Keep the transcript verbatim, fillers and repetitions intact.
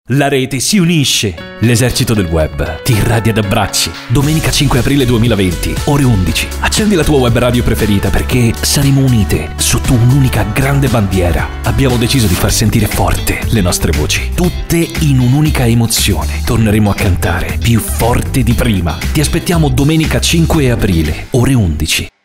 La rete si unisce. L'esercito del web ti irradia d'abbracci. Domenica cinque aprile duemilaventi, ore undici. Accendi la tua web radio preferita perché saremo unite sotto un'unica grande bandiera. Abbiamo deciso di far sentire forte le nostre voci, tutte in un'unica emozione. Torneremo a cantare più forte di prima. Ti aspettiamo domenica cinque aprile, ore undici.